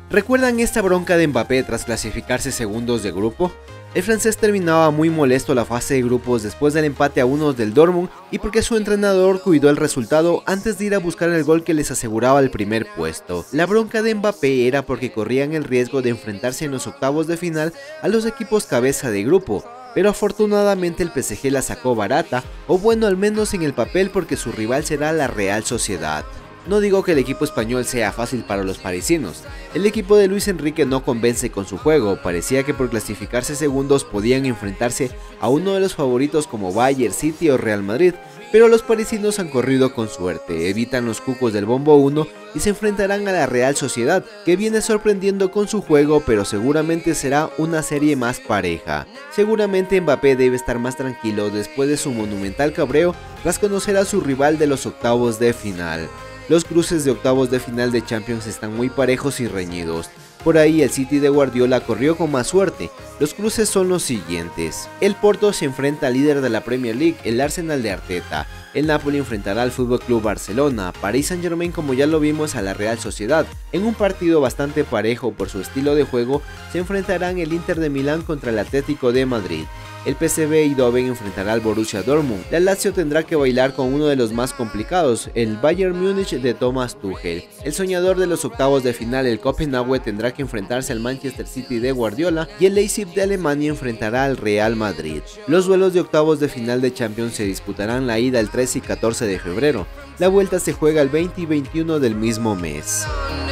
¿Recuerdan esta bronca de Mbappé tras clasificarse segundos de grupo? El francés terminaba muy molesto la fase de grupos después del empate a 1 del Dortmund y porque su entrenador cuidó el resultado antes de ir a buscar el gol que les aseguraba el primer puesto. La bronca de Mbappé era porque corrían el riesgo de enfrentarse en los octavos de final a los equipos cabeza de grupo, pero afortunadamente el PSG la sacó barata, o bueno, al menos en el papel, porque su rival será la Real Sociedad. No digo que el equipo español sea fácil para los parisinos, el equipo de Luis Enrique no convence con su juego, parecía que por clasificarse segundos podían enfrentarse a uno de los favoritos como Bayern, City o Real Madrid, pero los parisinos han corrido con suerte, evitan los cucos del bombo 1 y se enfrentarán a la Real Sociedad, que viene sorprendiendo con su juego, pero seguramente será una serie más pareja. Seguramente Mbappé debe estar más tranquilo después de su monumental cabreo tras conocer a su rival de los octavos de final. Los cruces de octavos de final de Champions están muy parejos y reñidos. Por ahí el City de Guardiola corrió con más suerte. Los cruces son los siguientes. El Porto se enfrenta al líder de la Premier League, el Arsenal de Arteta. El Napoli enfrentará al FC Barcelona, Paris Saint-Germain, como ya lo vimos, a la Real Sociedad. En un partido bastante parejo por su estilo de juego, se enfrentarán el Inter de Milán contra el Atlético de Madrid. El PSV Eindhoven enfrentará al Borussia Dortmund. La Lazio tendrá que bailar con uno de los más complicados, el Bayern Múnich de Thomas Tuchel. El soñador de los octavos de final, el Copenhague, tendrá que enfrentarse al Manchester City de Guardiola y el Leipzig de Alemania enfrentará al Real Madrid. Los duelos de octavos de final de Champions se disputarán la ida el 13 y 14 de febrero. La vuelta se juega el 20 y 21 del mismo mes.